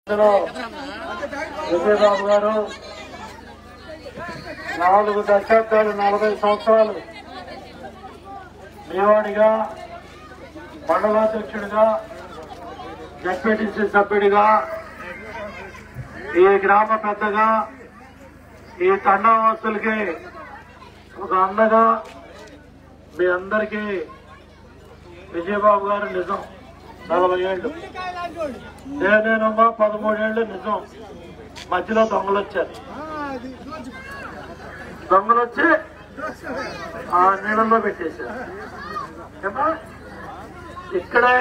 విజయబాబు గారు 4 దశాబ్దాలు 40 సంవత్సరాలు మేవాడిగా మండలాధ్యక్షుడిగా జడ్పీటీసీ సభ్యుడిగా ఈ గ్రామ పెద్దగా ఈ తండావాసులకి ఒక అండగా మీ అందరికీ విజయబాబు గారు నిజం 40 ఏళ్ళు నేనేనమ్మా 13 ఏళ్ళు నిజం. మధ్యలో దొంగలు వచ్చారు. దొంగలు వచ్చి ఆ నీళ్ళల్లో పెట్టేశారు. ఇక్కడే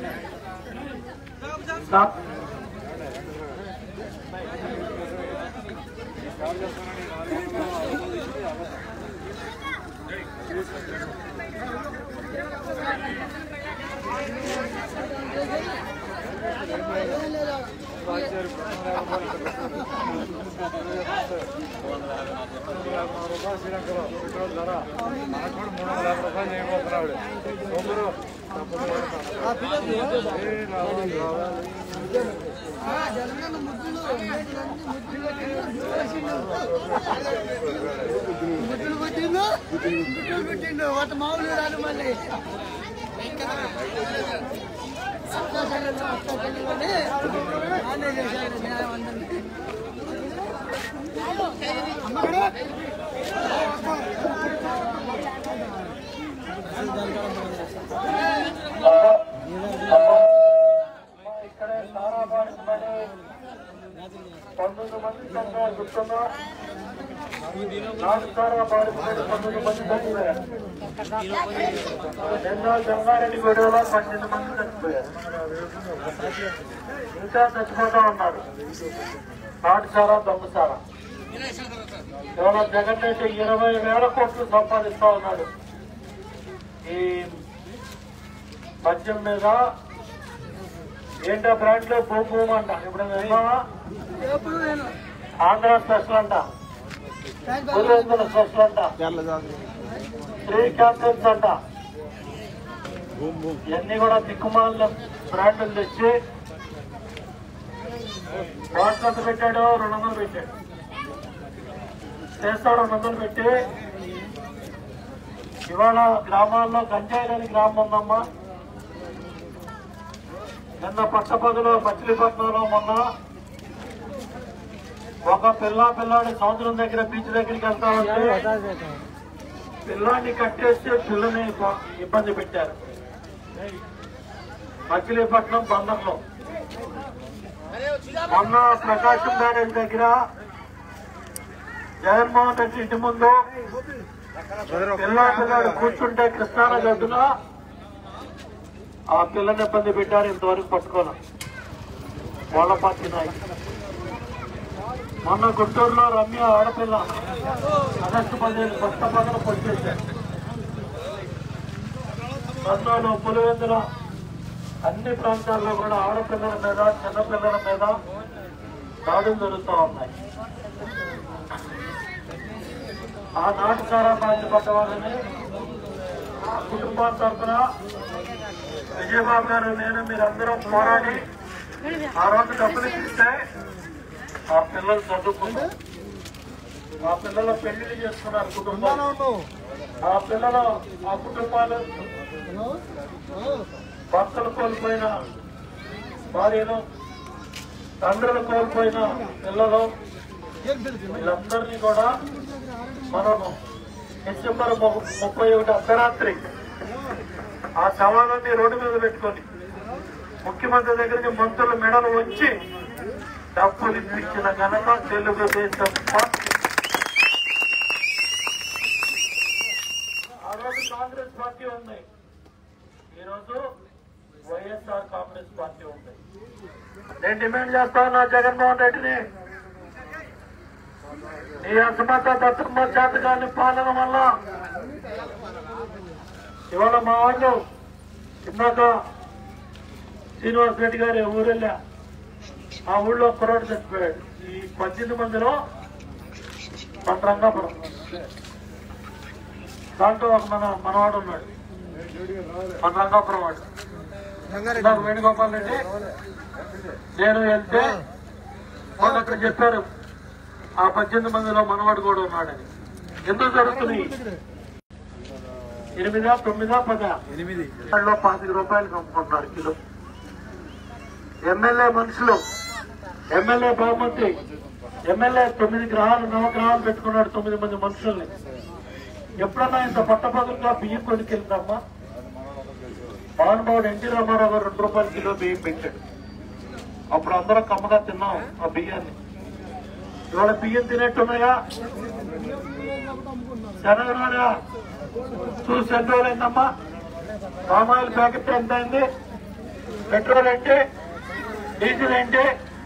వాటి మామూలు రాదు మళ్ళీ ఇక్కడే తారాబాడి 19 మంది గుర్తున్నా 4 తారాబాడి 19 మంది చనిపోయారు. నిన్న జంగారెడ్డి గొడవలో 12 మంది చనిపోయారు. ఇంకా చచ్చిపోతా ఉన్నారు. నాటుసారా దొంగసారా ఇవాళ జగన్ రెడ్డి 20,000 కోట్లు సంపాదిస్తా ఉన్నాడు ఈ మద్యం మీద. ఏంటో బ్రాండ్లో భూమి అంట. ఇప్పుడు ఆంధ్ర స్పెషల్ అంట, పులివెందుల స్పెషల్ అంట, 3 క్యాప్టెన్స్ అంట. ఇవన్నీ కూడా దిక్కుమాల బ్రాండ్లు తెచ్చి బాటిల్ ఎంత పెట్టాడు? 200 పెట్టాడు. చేస్తాడు 200 పెట్టి. ఇవాళ గ్రామాల్లో గంజాయి లేని గ్రామం ఉందమ్మా. నిన్న పట్టపగలు మచిలీపట్నంలో మొన్న ఒక పిల్లాడి సముద్రం దగ్గర బీచ్ దగ్గరికి వెళ్తా ఉంటే పిల్లాన్ని కట్టేసి పిల్లని ఇబ్బంది పెట్టారు మచిలీపట్నం బందర్లో. మొన్న ప్రకాశం బ్యారేజ్ దగ్గర జగన్మోహన్ రెడ్డి ఇంటి ముందు పిల్లాడు కూర్చుంటే కృష్ణానది ఒడ్డున ఆ పిల్లని ఇబ్బంది పెట్టారు. ఇంతవరకు పట్టుకోవాలి వాళ్ళ పార్టీ నాయకులు. మొన్న గుంటూరులో రమ్య ఆడపిల్ల ఆగస్టు 15 కొత్త పగలు పొడిచేశారు. కర్నూలు, పులివెందుల అన్ని ప్రాంతాల్లో కూడా ఆడపిల్లల మీద చిన్నపిల్లల మీద దాడులు జరుగుతూ ఉన్నాయి. ఆ నాటుసారా బాధ్యపడ్డ వాళ్ళని ఆ కుటుంబం తరఫున విజయబాబు గారు నేను మీరందరూ పోరాడి ఆ రోజు డబ్బులు ఇస్తే ఆ పిల్లలు చదువుకున్నారు. ఆ పిల్లలు పెళ్లిళ్ళు చేసుకున్నారు కుటుంబాలు. ఆ పిల్లలు ఆ కుటుంబాలు భర్తలు కోల్పోయిన భార్యలు, తండ్రులు కోల్పోయిన పిల్లలు, వీళ్ళందరినీ కూడా మనము డిసెంబర్ 31 అర్ధరాత్రి ఆ శవాలన్నీ రోడ్డు మీద పెట్టుకొని ముఖ్యమంత్రి దగ్గరికి మంత్రుల మెడలు వచ్చి డబ్బులు ఇప్పించిన ఘనత తెలుగుదేశం పార్టీ. ఆ రోజు కాంగ్రెస్ పార్టీ ఉంది, ఈరోజు వైఎస్ఆర్ కాంగ్రెస్ పార్టీ ఉంది. నేను డిమాండ్ చేస్తా ఉన్నా జగన్మోహన్ రెడ్డిని, ఈ అసమర్థ దత్తమ్మ జాతకాన్ని పాలన వల్ల ఇవాళ మా వాళ్ళు ఇందాక శ్రీనివాస్ రెడ్డి గారు ఊరెళ్ళా, ఆ ఊళ్ళో కుర్రాడు చచ్చిపోయాడు. ఈ 18 మందిలో మన రంగాపురం దాంట్లో ఒక మనవాడు ఉన్నాడు, మన రంగాపురం వాడు వేణుగోపాల్ రెడ్డి. నేను వెళ్తే అక్కడ చెప్పారు ఆ 18 మందిలో మనవాడు కూడా ఉన్నాడని. ఎందుకు జరుగుతున్నాయి? 8, 9, 10 25 రూపాయలు అమ్ముకుంటున్నారు కిలో. ఎమ్మెల్యే మనుషులు, ఎమ్మెల్యే బహుమతి, ఎమ్మెల్యే 9 గ్రహాలు నవగ్రహాలు పెట్టుకున్నాడు 9 మంది మనుషుల్ని. ఎప్పుడన్నా ఇంత పట్టపగలుగా బియ్యం కొనుకెళ్తామా? మహానుభావుడు ఎన్టీ రామారావు గారు 2 రూపాయల కిలో బియ్యం పెట్టాడు. అప్పుడు అందరం కమ్మగా తిన్నాం ఆ బియ్యాన్ని. ఇవాళ బియ్యం తినేట్టున్నాయా? శనగనారా చూసి ఎన్ని రోజులైందమ్మా? పామాయిల్ ప్యాకెట్ ఎంత అయింది? పెట్రోల్ ఏంటి? డీజిల్ ఏంటి?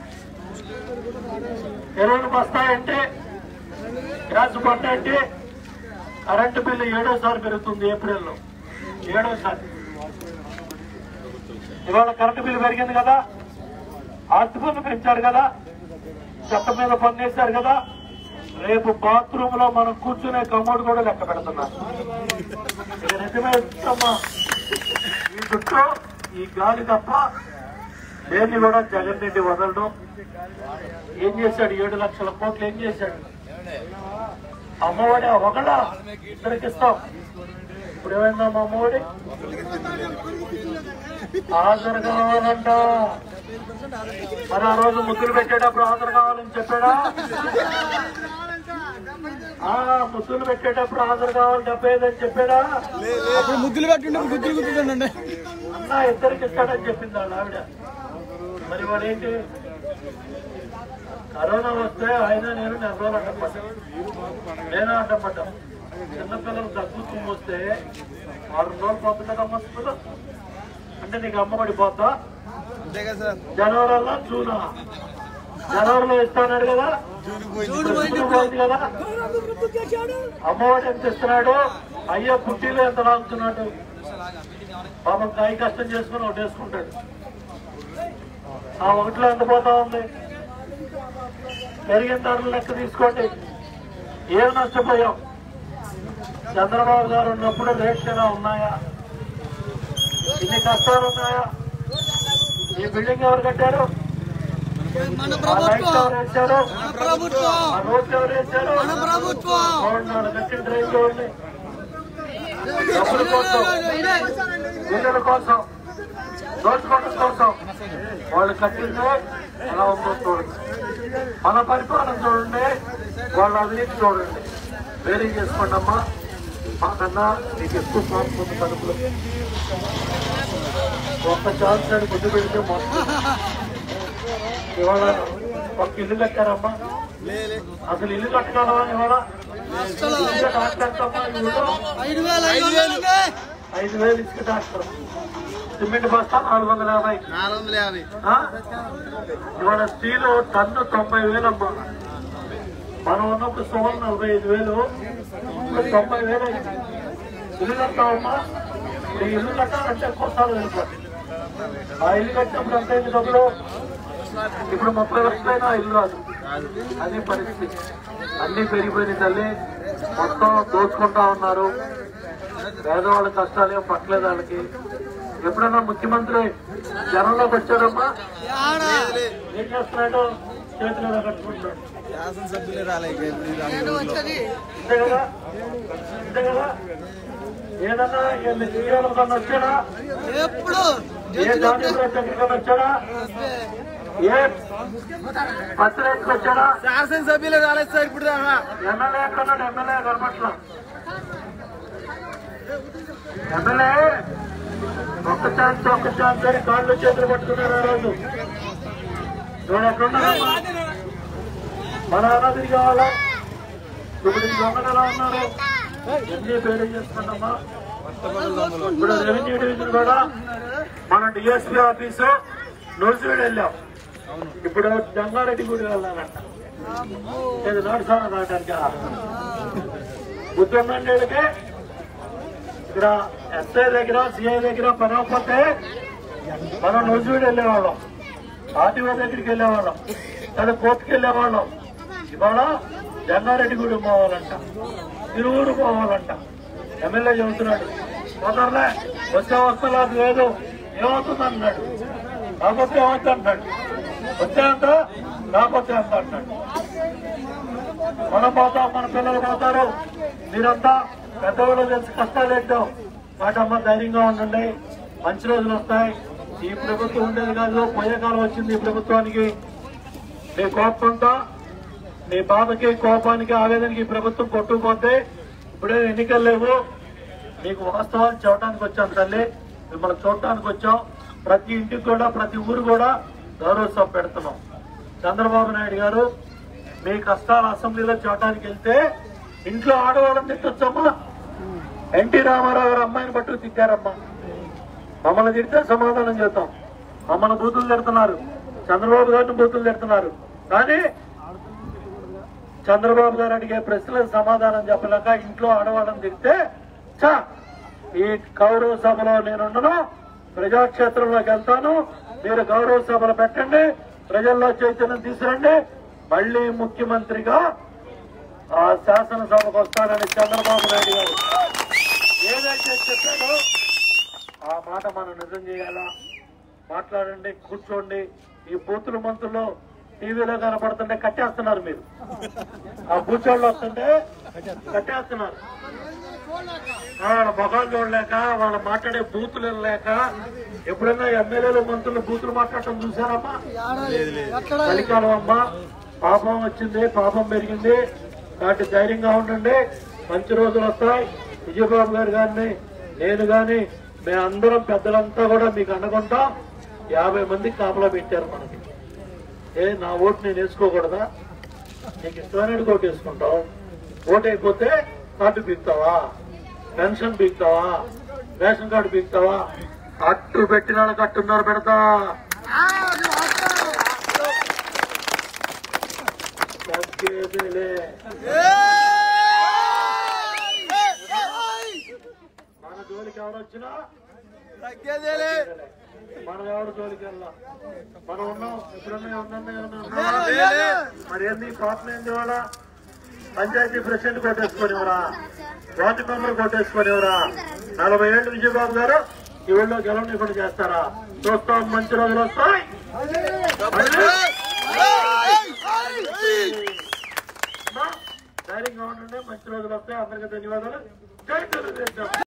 ఎరువులు బస్తా ఏంటి? గ్యాస్ బండ ఏంటి? కరెంటు బిల్లు 7వ పెరుగుతుంది ఏప్రిల్లో. 7వ. ఇవాళ కరెంటు బిల్లు పెరిగింది కదా, ఆస్తి పన్ను పెంచారు కదా, చెత్త మీద పన్ను వేశారు కదా. రేపు బాత్రూమ్ లో మనం కూర్చునే కమోడ్ కూడా లెక్క పెడుతున్నారు. ఇక నిజమే ఇస్తామా? ఈ చుట్టూ ఈ గాలి తప్ప దేన్ని కూడా జగన్ రెడ్డి వదలడం. ఏం చేశాడు? 7 లక్షల కోట్లు ఏం చేశాడు? అమ్మఒడి ఒకళ్ళ ఇద్దరికి ఇస్తాం. ఇప్పుడు ఏమైందమ్మా అమ్మఒడి? ఆధార్ కావాలంట. మరి ఆ రోజు ముద్దులు పెట్టేటప్పుడు ఆధార్ కావాలని చెప్పాడా? ముద్దులు పెట్టేటప్పుడు ఆధార్ కావాలి 75 అని చెప్పాడా? ముద్దులు పెట్టండి, ముద్దులు గుర్తుండండి అన్నా ఇద్దరికి ఇస్తాడని చెప్పింది వాళ్ళ ఆవిడ. మరి వాడేంటి? కరోనా వస్తే ఆయన నేను 4 రోజులు అడ్డపడ్డా. నేనే అడ్డపడ్డా. చిన్నపిల్లలు దగ్గు తుమ్ము వస్తే 6 రోజులు పోతుండదమ్మా స్కూల్. అంటే నీకు అమ్మఒడి పోతా? జనవరిలో జూనా? జనవరిలో ఇస్తాడు కదా, పోయింది కదా. అమ్మఒడి ఎంత ఇస్తున్నాడు? అయ్యో పుట్టిలో ఎంత లాగుతున్నాడు? పాపం కాయ కష్టం చేసుకుని ఒకటి వేసుకుంటాడు. ఆ ఒకటిలో ఎంత పోతా ఉంది? పెరిగిన ధరలు లెక్క తీసుకోండి. ఏం నష్టపోయాం? చంద్రబాబు గారు ఉన్నప్పుడు రేట్లు ఎలా ఉన్నాయా? ఇన్ని కష్టాలు ఉన్నాయా? ఈ బిల్డింగ్ ఎవరు కట్టారు? లైట్లు ఎవరు వేశారు? రోడ్లు ఎవరు వేశారు? 4 కట్టిన డ్రైవ్ చూడండి. డబ్బుల కోసం, బిల్లుల కోసం, దోచుకోవడం కోసం వాళ్ళు కట్టిందే ఎలా ఉందో చూడండి. మన పరిపాలన చూడండి, వాళ్ళ అవినీతి చూడండి. వేరే చేసుకోండి అమ్మా. మాకన్నా నీకు ఎక్కువ మార్పు ఉంది కడుపులో. ఒక్క ఛాన్స్ అని ముందు పెడితే మొత్తం. ఇవాళ ఒక ఇల్లు కట్టారమ్మా. అసలు ఇల్లు కట్టగలవా? ఇవాళ 5,000 ఇసుక డాక్టర్, సిమెంట్ బస్తా 450. ఇవాళ స్టీలు టన్ను 90,000 అమ్మా. మనం ఉన్నప్పుడు సుమారు 45,000, 90,000 అయింది. ఇల్లు కట్టామమ్మా. ఈ ఇల్లు కట్టాలంటే కోసాలు వెళ్ళిపోతుంది. ఆ ఇల్లు కట్టినప్పుడు ఎంత అయింది డబ్బులు? ఇప్పుడు 30 లక్షలైనా ఇల్లు రాదు. అది పరిస్థితి. అన్ని పెరిగిపోయినాయి తల్లి. మొత్తం దోచుకుంటా ఉన్నారు. పేదవాళ్ళ కష్టాలేం పట్టలేదు వాళ్ళకి. ఎప్పుడన్నా ముఖ్యమంత్రి జనంలోకి వచ్చాడమ్మా? ఏం చేస్తున్నాడు? చేతులు కట్టుకుంటాడు. అంతే కదా, అంతే కదా. ఏదన్నా జీవితంలో కన్నా వచ్చాడా? ఏ జాతీయ దగ్గర వచ్చాడా? ఏ పత్రికకు వచ్చాడా? శాసనసభ్యులు రాలేదు సార్. ఇప్పుడు ఎమ్మెల్యే ఎక్కడున్నాడు? ఎమ్మెల్యే కనపట్ల. ఎమ్మెల్యే ఒక్క ఛాన్స్ అని కాళ్ళు చేతులు పట్టుకున్నారు ఆ రోజు. నువ్వు ఎక్కడున్నారమ్మా? మన అనాథిని కావాలా? ఇప్పుడు ఈ దొంగలు ఎలా ఉన్నారు? ఎన్ని పేరు చేసుకున్నామా? ఇప్పుడు రెవెన్యూ డివిజన్ కూడా మనం డిఎస్పీ ఆఫీసు నూజివీడు వెళ్ళాం. ఇప్పుడు జంగారెడ్డి గుడి వెళ్ళాలంట. ఇది నడుస్తాను రావడానికి బుద్ధమండేళ్ళకి ఇక్కడ ఎస్ఐ దగ్గర, సిఐ దగ్గర పనకపోతే మనం నూజివీడు వెళ్ళేవాళ్ళం, ఆర్టీఓ దగ్గరికి వెళ్ళేవాళ్ళం, లేదా కోర్టుకి వెళ్ళేవాళ్ళం. ఇవాళ జంగారెడ్డి గుడి పోవాలంట, తిరువురు పోవాలంట. ఎమ్మెల్యే చెబుతున్నాడు తొందరలే వచ్చే వస్తలేదు, లేదు ఏమవుతుంది అన్నాడు. కాకపోతే ఏమవుతుంది అన్నాడు. వచ్చేంత లేకపోతే అంత అంటాడు. మనం పోతాం, మన పిల్లలు పోతారు. మీరంతా పెద్దవాళ్ళు తెలిసి కష్టాలు ఏంటో వాటమ్మ ధైర్యంగా ఉండండి. మంచి రోజులు వస్తాయి. ఈ ప్రభుత్వం ఉండేది కాదు, పోయే కాలం వచ్చింది ఈ ప్రభుత్వానికి. మీ కోపంతో, మీ బాధకి, కోపానికి, ఆవేదనకి ఈ ప్రభుత్వం కొట్టుకుపోతే ఇప్పుడే ఎన్నికలు లేవు. మీకు వాస్తవాలు చూడటానికి వచ్చాం తల్లి, మిమ్మల్ని చూడటానికి వచ్చాం. ప్రతి ఇంటికి కూడా, ప్రతి ఊరు కూడా గౌరవ సభ పెడుతున్నాం. చంద్రబాబు నాయుడు గారు మీ కష్టాలు అసెంబ్లీలో చూడటానికి వెళ్తే ఇంట్లో ఆడవాళ్ళని తిట్టొచ్చమ్మా. ఎన్టీ రామారావు గారు అమ్మాయిని పట్టుకు తిట్టారమ్మా. మమ్మల్ని తిడితే సమాధానం చేద్దాం. మమ్మల్ని బూతులు తిడుతున్నారు, చంద్రబాబు గారిని బూతులు తిడుతున్నారు. కానీ చంద్రబాబు గారు అడిగే ప్రశ్నలకు సమాధానం చెప్పలేక ఇంట్లో ఆడవాళ్ళని తిడితే చా ఈ గౌరవ సభలో నేనుండను, ప్రజాక్షేత్రంలోకి వెళ్తాను. మీరు గౌరవ సభలు పెట్టండి, ప్రజల్లో చైతన్యం తీసుకురండి, మళ్లీ ముఖ్యమంత్రిగా ఆ శాసనసభకు వస్తానని చంద్రబాబు నాయుడు గారు ఏదైతే చెప్పాడో ఆ మాట మనం నిజం చేయాలా. మాట్లాడండి, కూర్చోండి. ఈ బూతుల మంత్రులు టీవీలో కనపడుతుంటే కట్టేస్తున్నారు. మీరు ఆ బూచోళ్ళు వస్తుంటే కట్టేస్తున్నారు. వాళ్ళ మొఖాలు చూడలేక, వాళ్ళు మాట్లాడే బూతులు లేక. ఎప్పుడైనా ఎమ్మెల్యేలు మంత్రులు బూతులు మాట్లాడటం చూసారమ్మా? చలికాలం అమ్మా, పాపం వచ్చింది, పాపం పెరిగింది. కాబట్టి ధైర్యంగా ఉండండి, మంచి రోజులు వస్తాయి. విజయబాబు గారు గారిని, నేను గాని, మేమందరం పెద్దలంతా కూడా మీకు అండగుంటాం. 50 మందికి కాపలా పెట్టారు మనకి. నా ఓటు నేను వేసుకోకూడదా? నీకు ఇష్టమైన ఓటు వేసుకుంటావు. ఓటు అయిపోతే కార్డు పీకుతావా, పెన్షన్ పీకుతావా, రేషన్ కార్డు పీకుతావా? అట్టు పెట్టిన వాళ్ళకి అట్టున్నారు పెడతా. మన జోలికి ఎవరొచ్చినా మనం ఎవరు జోలికి వెళ్ళాం. మనం ఉన్నాం, ఎప్పుడన్నా ఉన్నా. మరి ఏంది పాపం ఏంది? వాళ్ళ పంచాయతీ ప్రెసిడెంట్ కొట్టేసుకునేవరా, వార్డు మెంబర్ కొట్టేసుకునేవరా? 40 ఏళ్ళు విజయబాబు గారు ఈ ఊళ్ళో గెలవని చేస్తారా? చూస్తాం, మంచి రోజులు వస్తాయి. ధైర్యంగా ఉండండి, మంచి రోజులు వస్తాయి. అందరికీ ధన్యవాదాలు. జై తెలుగుదేశం.